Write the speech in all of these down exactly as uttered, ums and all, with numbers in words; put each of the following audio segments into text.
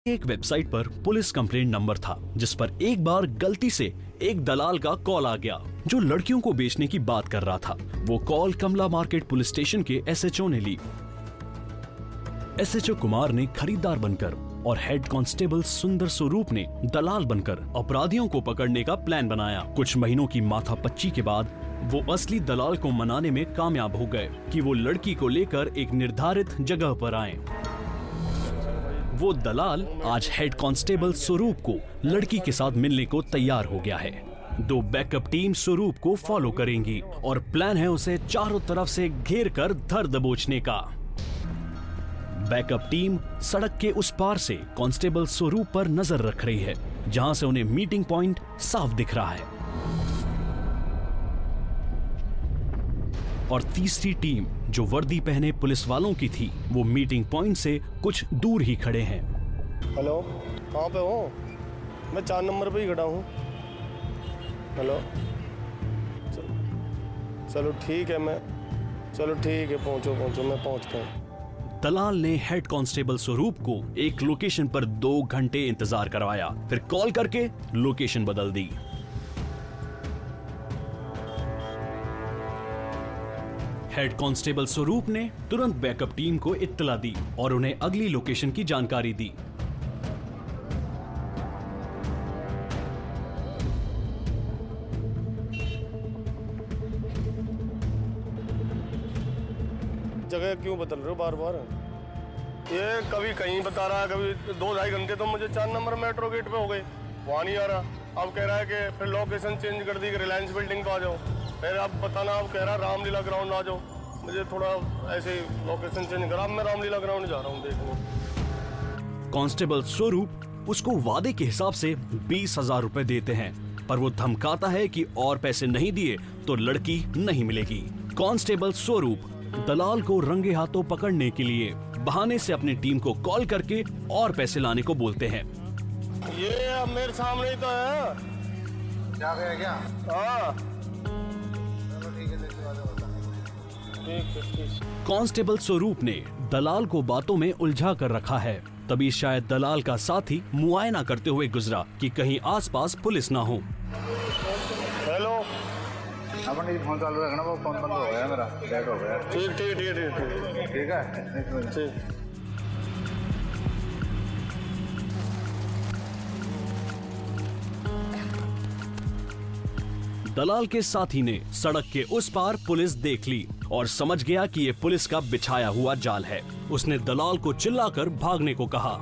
एक वेबसाइट पर police complaint number था जिस पर एक बार गलती से एक दलाल का कॉल आ गया जो लड़कियों को बेचने की बात कर रहा था। वो call Kamla market police station के एसएचओ ने ली। एसएचओ कुमार ने खरीदार बनकर और हेड कांस्टेबल सुंदर स्वरूप ने दलाल बनकर अपराधियों को पकड़ने का प्लान बनाया। कुछ महीनों की माथापच्ची के बाद वो असली दलाल को मनाने में कामयाब हो गए कि वो लड़की को लेकर एक निर्धारित जगह पर आए। वो दलाल आज हेड कांस्टेबल स्वरूप को लड़की के साथ मिलने को तैयार हो गया है। दो बैकअप टीम स्वरूप को फॉलो करेंगी और प्लान है उसे चारों तरफ से घेर कर धर दबोचने का। बैकअप टीम सड़क के उस पार से कांस्टेबल स्वरूप पर नजर रख रही है, जहां से उन्हें मीटिंग पॉइंट साफ दिख रहा है। और तीसरी टीम जो वर्दी पहने पुलिस वालों की थी, वो मीटिंग पॉइंट से कुछ दूर ही खड़े हैं। हेलो, कहाँ पे हो? मैं चार नंबर पे ही खड़ा हूँ। हेलो, चलो ठीक है, मैं चलो ठीक है, पहुँचो पहुँचो, मैं पहुँचता हूँ। दलाल ने हेड कांस्टेबल स्वरूप को एक लोकेशन पर दो घंटे इंतजार करवाया, फिर कॉल करके लोकेशन बदल दी। हेड कांस्टेबल स्वरूप ने तुरंत बैकअप टीम को इत्तला दी और उन्हें अगली लोकेशन की जानकारी दी। जगह क्यों बदल रहे हो बार बार? ये कभी कहीं बता रहा है, कभी दो ढाई घंटे तो मुझे चार नंबर मेट्रो गेट पे हो गए, वहाँ नहीं आ रहा। अब कह रहा है कि फिर लोकेशन चेंज कर दी कि रिलायंस बिल्डिंग पे आ जाओ। फिर अब बताना, अब कह रहा है रामलीला ग्राउंड आ जाओ। मुझे थोड़ा ऐसे लोकेशन चेंज करा, मैं रामलीला ग्राउंड जा रहा हूँ देखने। कांस्टेबल स्वरूप उसको वादे के हिसाब से बीस हजार रुपए देते हैं, पर वो धमकाता है कि और पैसे नहीं दिए तो लड़की नहीं मिलेगी। कांस्टेबल स्वरूप दलाल को रंगे हाथों पकड़ने के लिए बहाने से अपनी टीम को कॉल करके और पैसे लाने को बोलते हैं। ये अब मेरे सामने ही तो है। क्या गया क्या? हाँ, कांस्टेबल स्वरूप ने दलाल को बातों में उलझा कर रखा है। तभी शायद दलाल का साथी मुआयना करते हुए गुजरा कि कहीं आसपास पुलिस ना हो। हेलो, अपन फोन चालू रखना, वो फोन बंद हो गया मेरा, डेड हो गया। ठीक ठीक ठीक ठीक ठीक है, ठीक। दलाल के साथी ने सड़क के उस पार पुलिस देख ली और समझ गया कि ये पुलिस का बिछाया हुआ जाल है। उसने दलाल को चिल्लाकर भागने को कहा।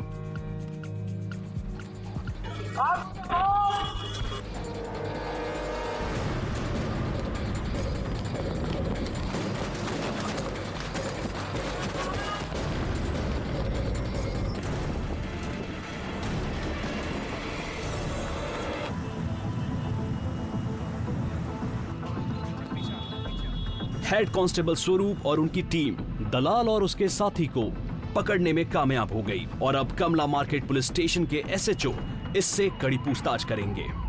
हेड कांस्टेबल स्वरूप और उनकी टीम दलाल और उसके साथी को पकड़ने में कामयाब हो गई और अब कमला मार्केट पुलिस स्टेशन के एसएचओ इससे कड़ी पूछताछ करेंगे।